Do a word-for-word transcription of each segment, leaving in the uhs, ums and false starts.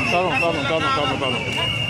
pardon, pardon, pardon, pardon, pardon.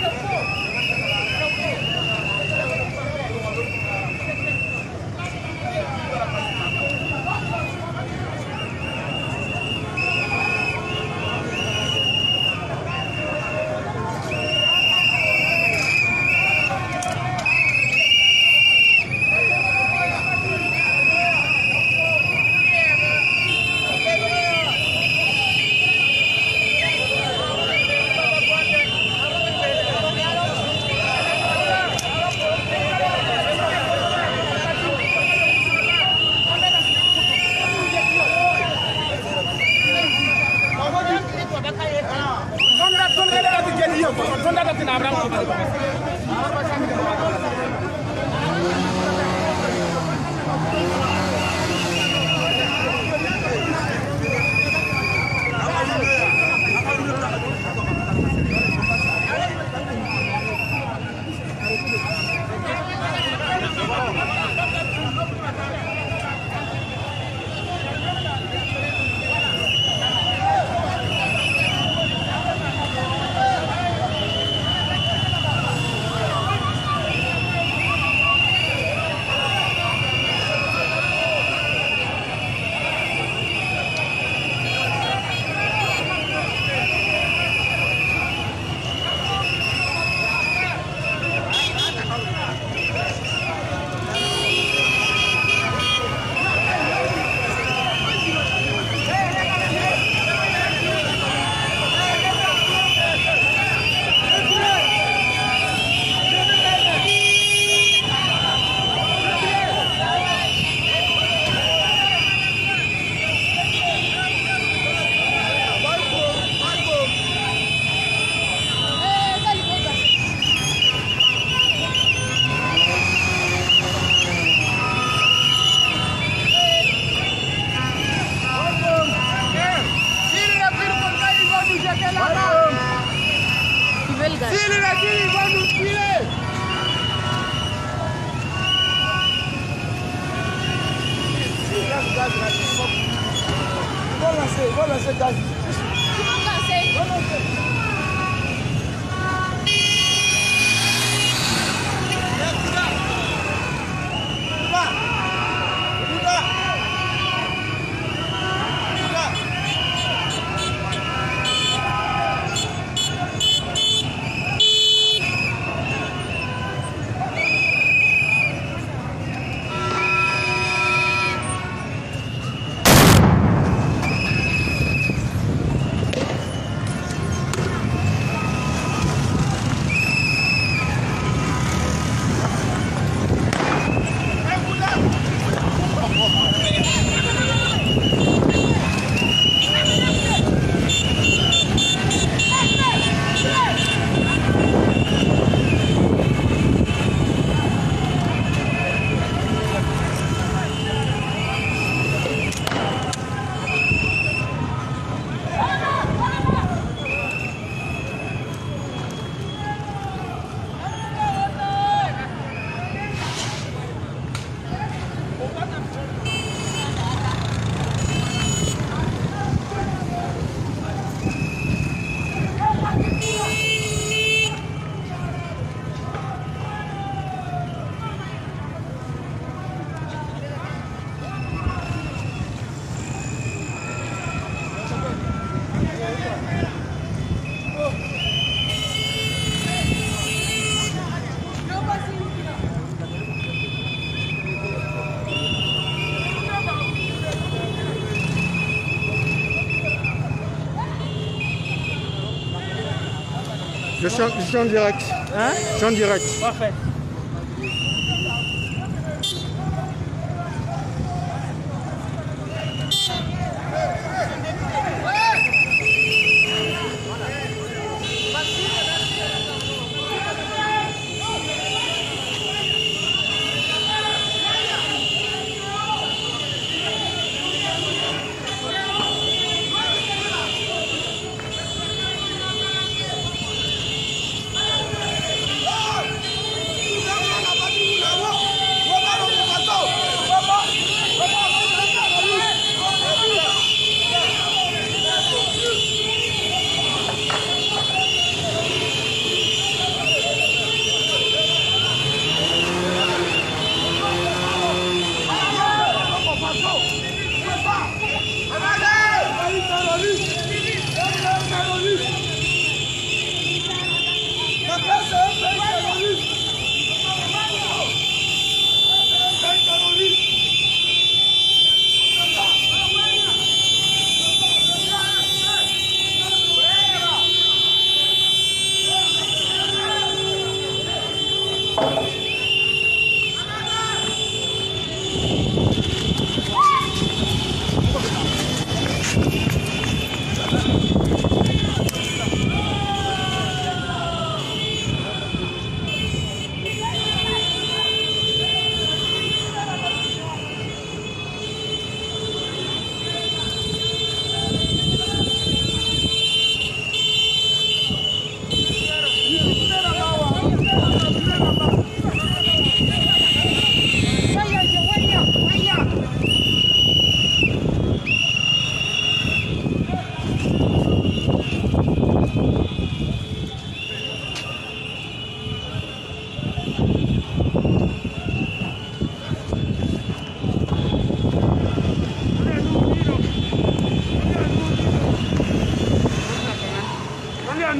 Je suis, en, je suis en direct. Hein? Je suis en direct. Parfait.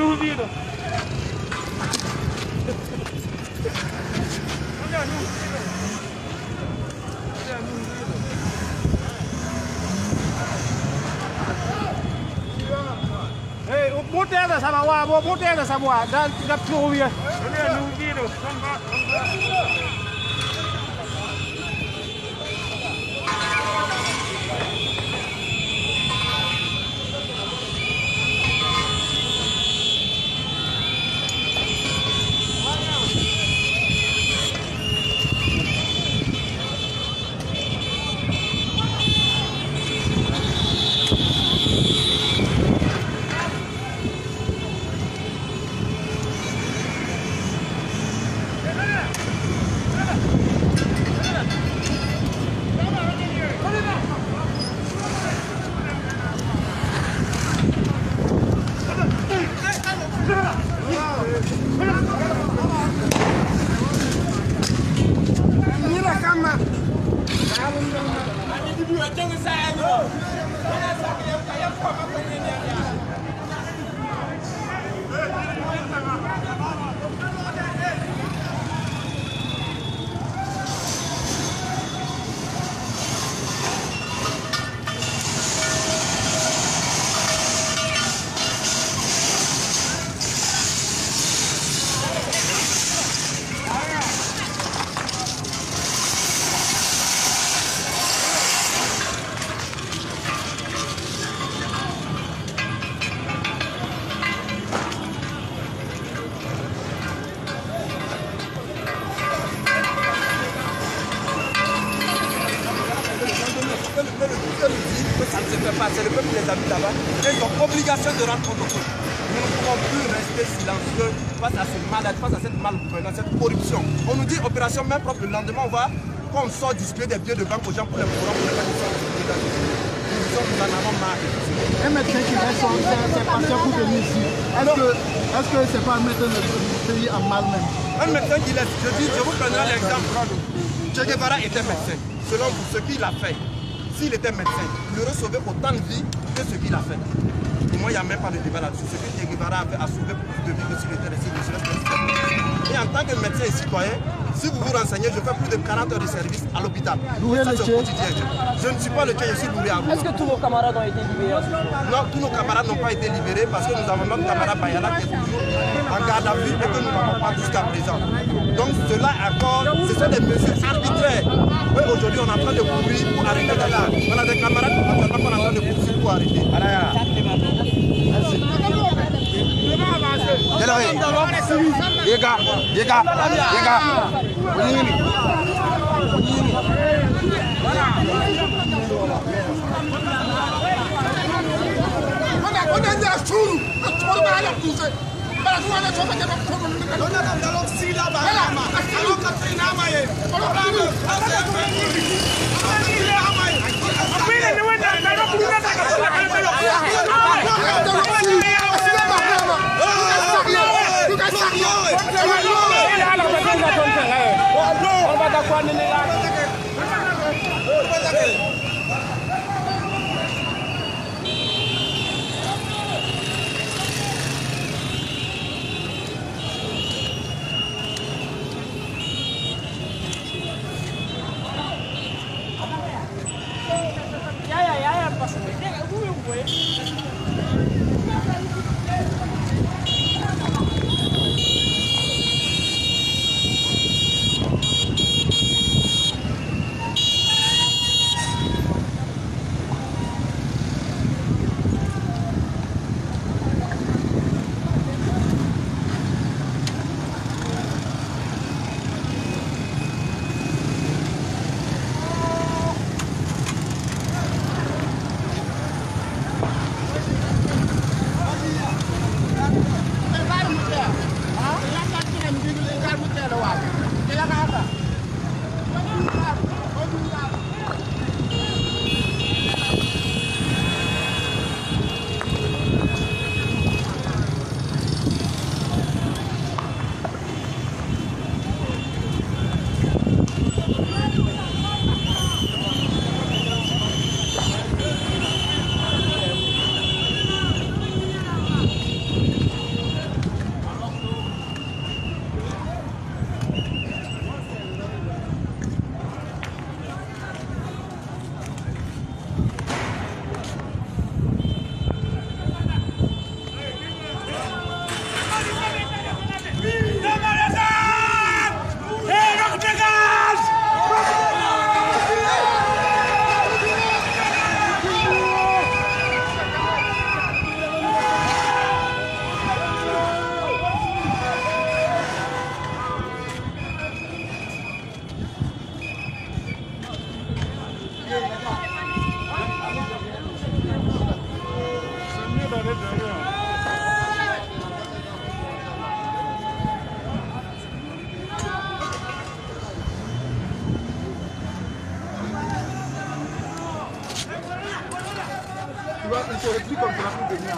duvido. Hey, botei dessa boa, vou botei dessa boa, dá dá para ouvir. Olha no vídeo, vamos lá, vamos lá. C'est le peuple qui les habite là-bas. Ils ont obligation de rendre compte au peuple. Nous ne pouvons plus rester silencieux face à ce malade, face à cette malgouvernance, cette corruption. On nous dit opération main propre. Le lendemain, on va, quand on sort distribuer des billets de banque aux gens pour les courants, pour les conditions de Nous nous en avons marre. Un médecin qui reste son patient pour venir ici. Est-ce que ce n'est pas mettre le pays en mal même? Un médecin qui laisse, je dis, je vous prendrai l'exemple. Che Guevara était médecin. Selon vous, ce qu'il a fait, s'il était médecin, il aurait sauvé autant de vies que ce qu'il a fait. Pour moi, il n'y a même pas de débat là-dessus. Ce que Che Guevara a fait a sauvé plus de vies que s'il était resté de Et en tant que médecin et citoyen, si vous vous renseignez, je fais plus de quarante heures de service à l'hôpital. Ça, c'est au quotidien. Je ne suis pas le Tché, je suis Louré Abou. Est-ce que tous vos camarades ont été libérés? Non, tous nos camarades n'ont pas été libérés parce que nous avons notre camarade Bayala qui est toujours en garde à vue et que nous n'avons pas jusqu'à présent. Donc cela encore, ce sont des mesures arbitraires. Oui, aujourd'hui, on est en train de courir pour arrêter les gens. On a des camarades actuellement qu'on est en train de poursuivre pour arrêter. Les gars, les gars, les gars, comme cela pour venir.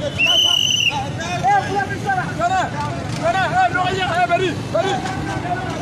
Venez, venez, venez, venez, venez, venez, venez,